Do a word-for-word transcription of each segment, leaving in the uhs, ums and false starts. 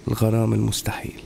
الغرام المستحيل.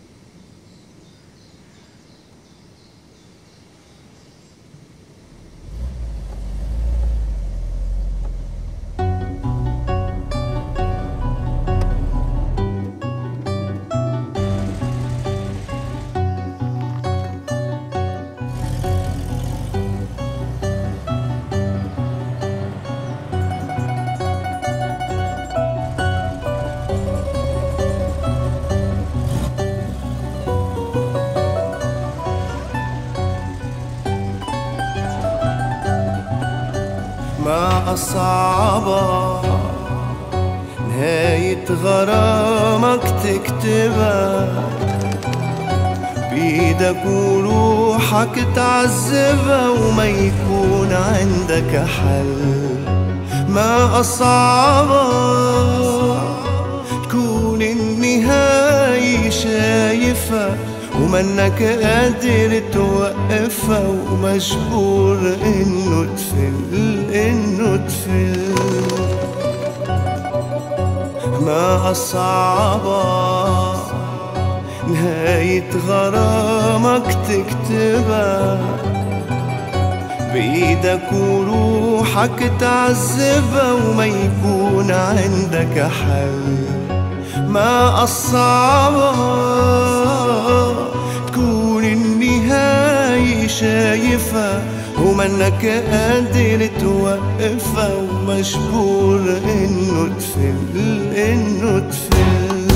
ما أصعبها نهاية غرامك تكتبها بإيدك وروحك تعذبها وما يكون عندك حل. ما أصعبها تكون النهاية شايفها ومنك قادر توقفها ومجبور انه تفل انه تفل. ما أصعبها نهاية غرامك تكتبها بإيدك وروحك تعذبها وما يكون عندك حل. ما أصعبها تكون النهاية شايفها ومنك قادر توقفها ومجبور انه تفل انه تفل.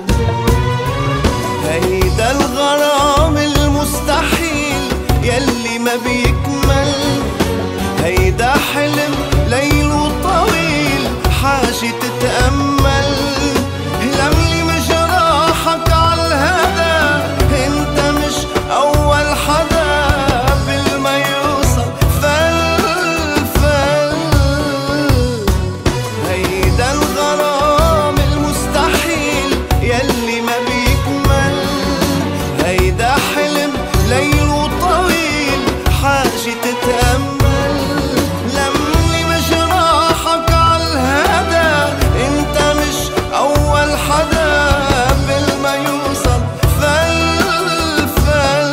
هيدا الغرام المستحيل يلي ما بيكمل، هيدا حلم ليله طويل حاجة تتأمل. لملي مجراحك عالهدى انت مش اول حدا قبل ما يوصل فل فل. هيدا الغرام المستحيل يلي ما بيكمل، هيدا حلم ليله طويل حاجة تتأمل. لملي مجراحك عالهدى انت مش اول حدا قبل ما يوصل فل فل.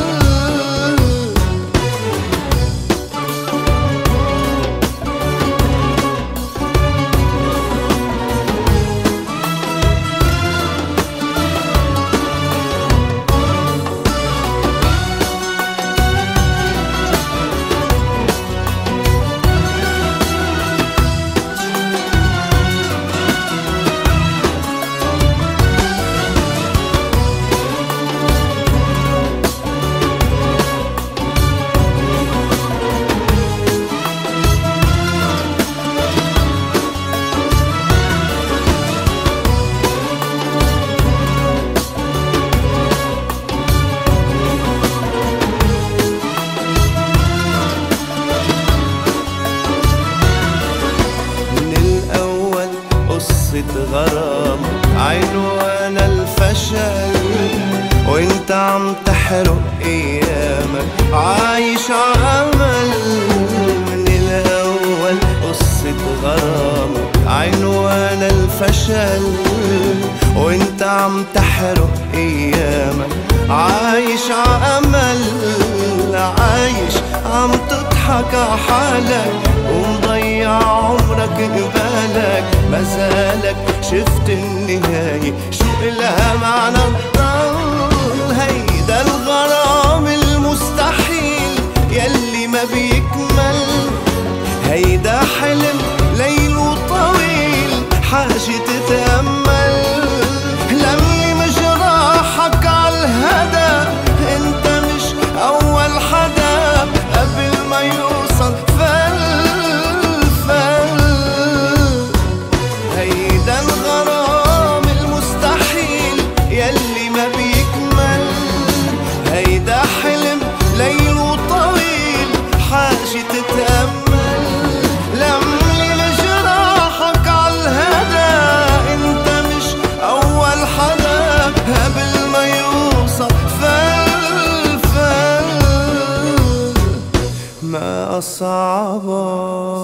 غرام عنوان الفشل وانت عم تحرق ايامك عايش عمل. من الاول قصة غرام عنوان الفشل وانت عم تحرق ايامك عايش عمل. عايش عم تضحك عحالك ومضيع عمرك قبالك. مازالك شفت النهاية شو إلها معنى الضل. هيدا الغرام المستحيل يلي ما بيكمل، هيدا حلم ليله طويل حاجة تتأمل. لملي مجراحك عالهدى انت مش اول حدا قبل ما يوصل فل فل. هيدا الغرام المستحيل يلي ما بيكمل، هيدا حلم ليله طويل حاجة تتأمل. لملي مجراحك عالهدى انت مش اول حدا قبل ما يوصل فل فل. ما أصعبها